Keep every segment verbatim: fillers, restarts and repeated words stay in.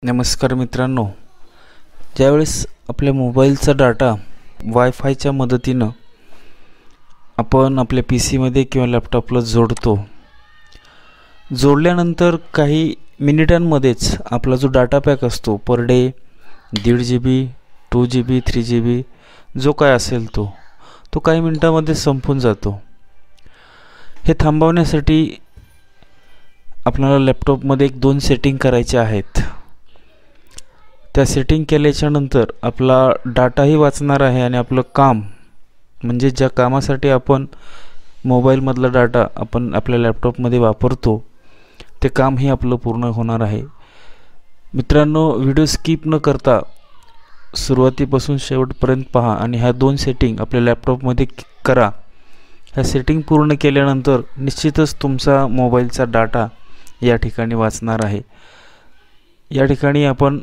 नमस्कार मित्रांनो, ज्यावेळेस आपल्या मोबाईलचा डाटा वायफायच्या मदतीनं आपण आपल्या पी सीमध्ये किंवा लॅपटॉपला जोडतो, जोडल्यानंतर काही मिनिटांमध्येच आपला जो डाटा पॅक असतो पर डे दीड G B to G B three G B जो काय असेल तो तो काही मिनिटांमध्ये संपून जातो. हे थांबवण्यासाठी आपल्याला लॅपटॉपमध्ये एक दोन सेटिंग करायचे आहेत. त्या सेटिंग केल्याच्या नंतर आपला डाटाही वाचणार आहे आणि आपलं काम म्हणजे ज्या कामासाठी आपण मोबाईलमधला डाटा आपण आपल्या लॅपटॉपमध्ये वापरतो ते कामही आपलं पूर्ण होणार आहे. मित्रांनो, व्हिडिओ स्किप न करता सुरुवातीपासून शेवटपर्यंत पहा आणि ह्या दोन सेटिंग आपल्या लॅपटॉपमध्ये करा. ह्या सेटिंग पूर्ण केल्यानंतर निश्चितच तुमचा मोबाईलचा डाटा या ठिकाणी वाचणार आहे. या ठिकाणी आपण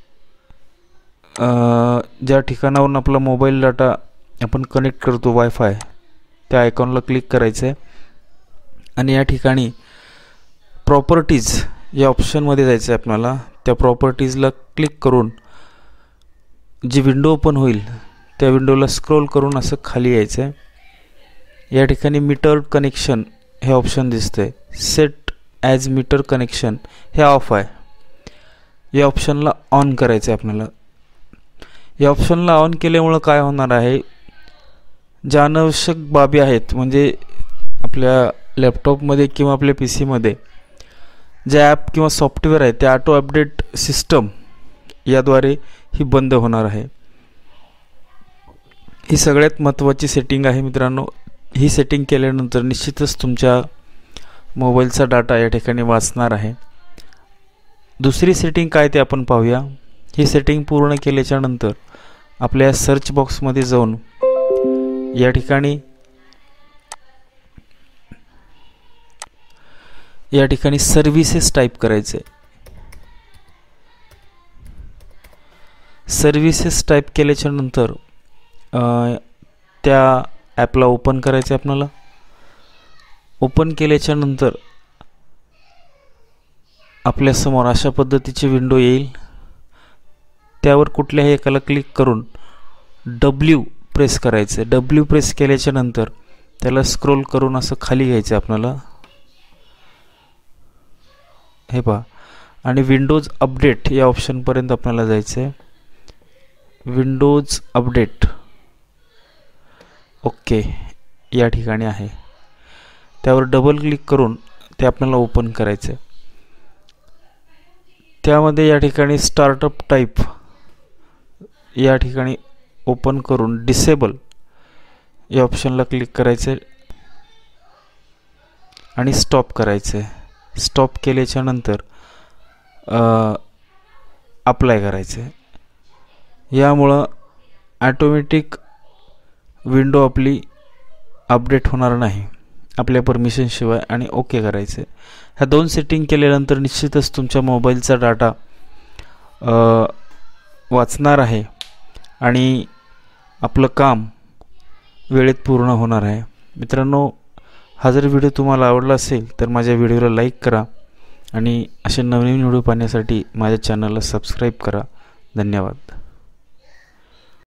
ज्या ठिकाणावरून आपला मोबाईल डाटा आपण कनेक्ट करतो वायफाय त्या आयकॉनला क्लिक करायचं आहे आणि या ठिकाणी प्रॉपर्टीज या ऑप्शनमध्ये जायचं आहे आपल्याला. त्या प्रॉपर्टीजला क्लिक करून जी विंडो ओपन होईल त्या विंडोला स्क्रोल करून असं खाली यायचं आहे. या ठिकाणी मीटर कनेक्शन हे ऑप्शन दिसतंय. सेट ॲज मीटर कनेक्शन हे ऑफ आहे. या ऑप्शनला ऑन करायचं आहे आपल्याला. या ऑप्शनला ऑन केल्यामुळं काय होणार आहे, ज्या अनावश्यक बाबी आहेत म्हणजे आपल्या लॅपटॉपमध्ये किंवा आपल्या पी सीमध्ये जे ॲप किंवा सॉफ्टवेअर आहे ते ऑटो अपडेट सिस्टम याद्वारे ही बंद होणार आहे. ही सगळ्यात महत्त्वाची सेटिंग आहे मित्रांनो. ही सेटिंग केल्यानंतर निश्चितच तुमच्या मोबाईलचा डाटा या ठिकाणी वाचणार आहे. दुसरी सेटिंग काय ते आपण पाहूया. ही सेटिंग पूर्ण केल्याच्या नंतर आपल्या सर्च बॉक्समध्ये जाऊन या ठिकाणी या ठिकाणी सर्व्हिसेस टाईप करायचे. सर्व्हिसेस टाईप केल्याच्या नंतर त्या ॲपला ओपन करायचं आहे आपल्याला. ओपन केल्याच्या नंतर आपल्यासमोर अशा पद्धतीची विंडो येईल. त्यावर कुठल्याही एकाला क्लिक करून डब्ल्यू प्रेस करायचं. डब्ल्यू प्रेस केल्याच्या नंतर त्याला स्क्रोल करून असं खाली घ्यायचं आपल्याला. हे पहा आणि विंडोज अपडेट या ऑप्शनपर्यंत आपल्याला जायचं आहे. विंडोज अपडेट ओके या ठिकाणी आहे. त्यावर डबल क्लिक करून ते आपल्याला ओपन करायचं आहे. त्यामध्ये या ठिकाणी स्टार्टअप टाईप या ठिकाणी ओपन करून डिसेबल या ऑप्शनला क्लिक करायचं आणि स्टॉप करायचं आहे. स्टॉप केल्याच्या नंतर अप्लाय करायचं आहे. यामुळं ॲटोमॅटिक विंडो आपली अपडेट होणार नाही आपल्या परमिशनशिवाय आणि ओके करायचं आहे. ह्या दोन सेटिंग केल्यानंतर निश्चितच तुमच्या मोबाईलचा डाटा वाचणार आहे आणि आपलं काम वेळेत पूर्ण होणार आहे. मित्रांनो, हा जर व्हिडिओ तुम्हाला आवडला असेल तर माझ्या व्हिडिओला लाईक करा आणि असे नवीन व्हिडिओ पाहण्यासाठी माझ्या चॅनलला सबस्क्राईब करा. धन्यवाद.